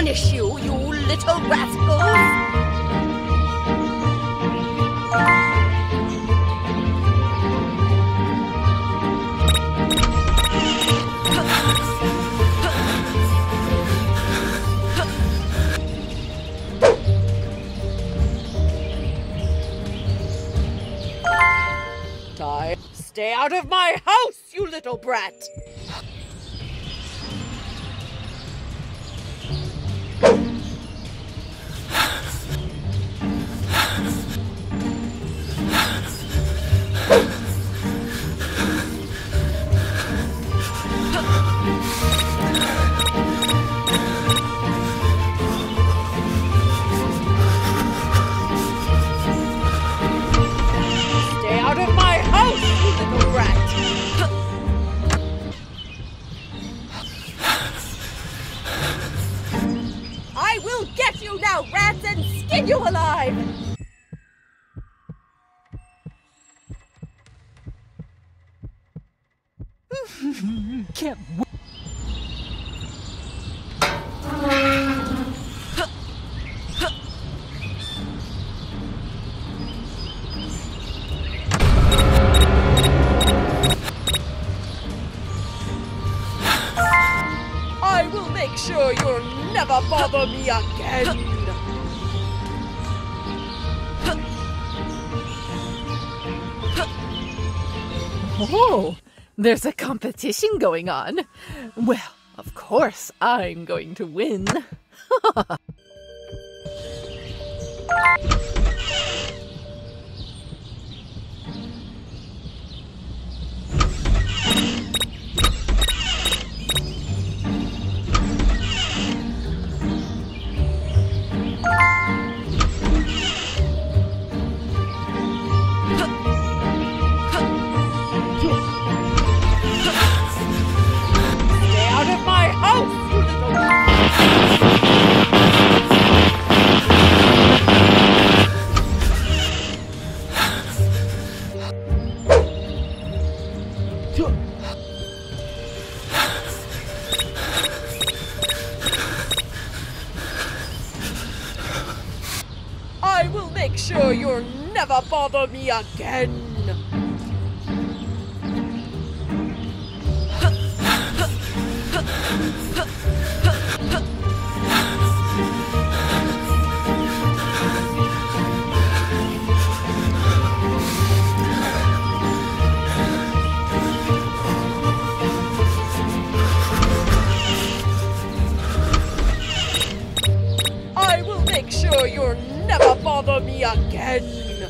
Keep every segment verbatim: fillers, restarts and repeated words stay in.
punish you, you little rascals! Stay out of my house, you little brat! Stay out of my house, you little brat! I will get you now, rats, and skin you alive! Can't w- I will make sure you'll never bother me again! Oh, there's a competition going on. Well, of course I'm going to win. Stay out of my house, you little... I will make sure you'll never bother me again! I will make sure you'll never bother me again!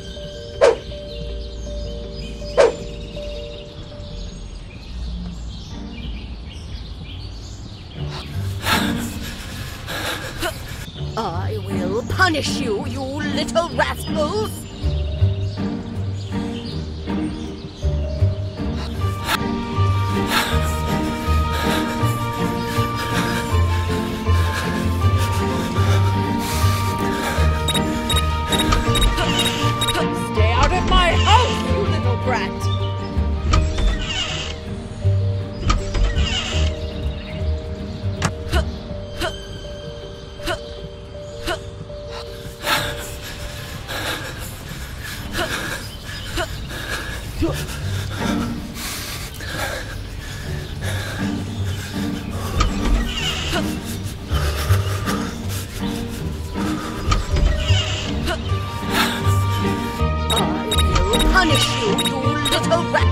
I will punish you, you little rascals! Stay out of my house, you little brat! Punish you, you little rat!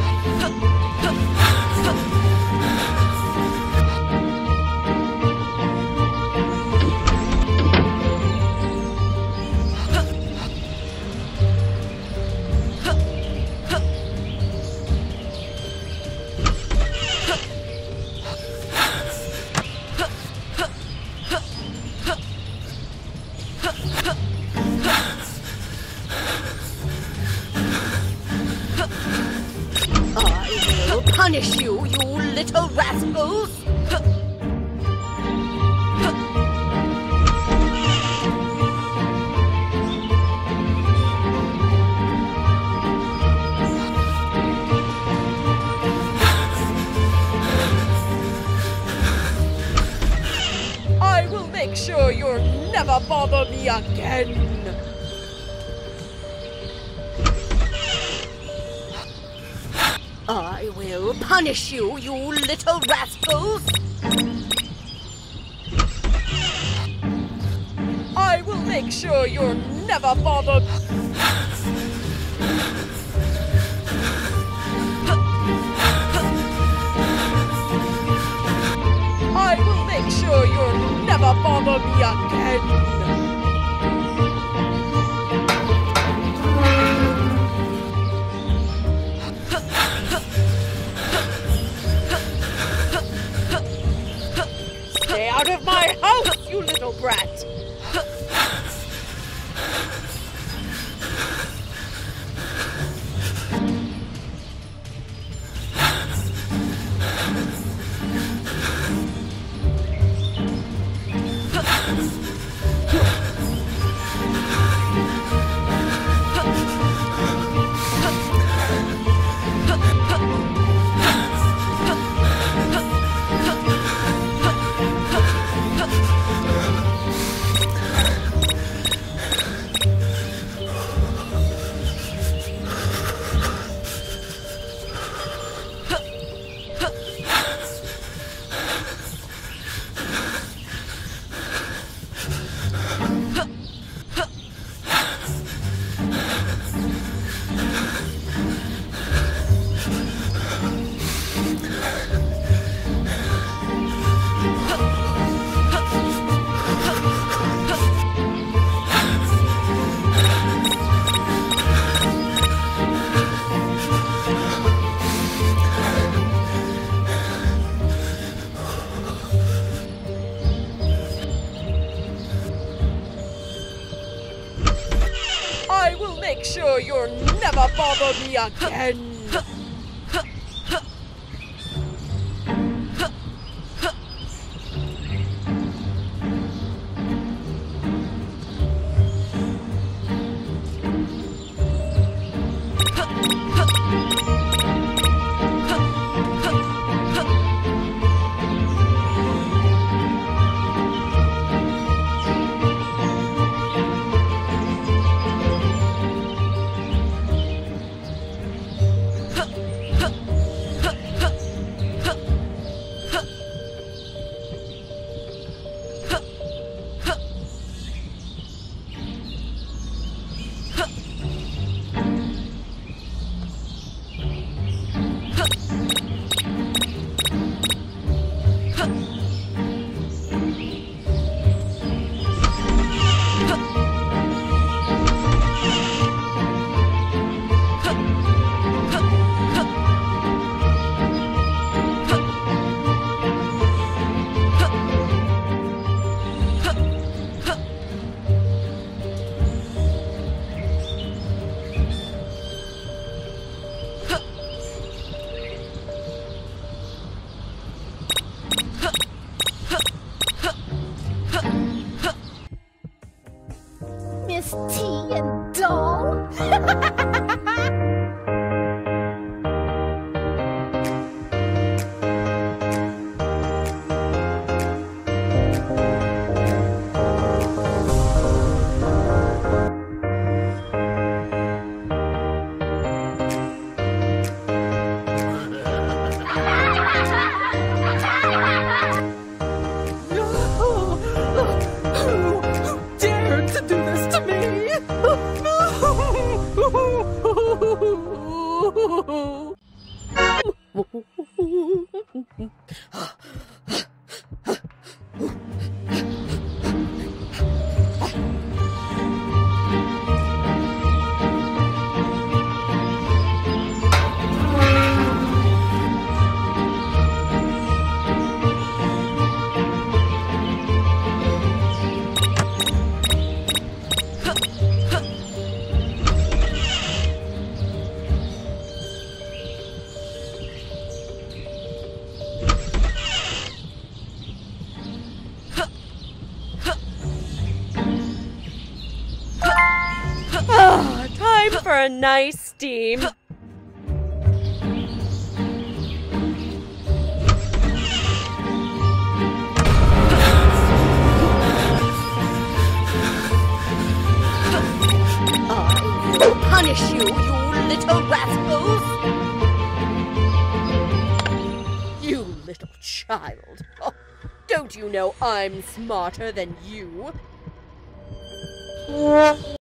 Punish you, you little rascals! I will make sure you never bother me again. I will punish you, you little rascals! I will make sure you're never bothered. I will make sure you'll never bother me again. Stay out of my house, you little brat! I will make sure you'll never bother me again. Miss Tea and Doll. Ah, time for a nice steam. oaf! You little child. Oh, don't you know I'm smarter than you?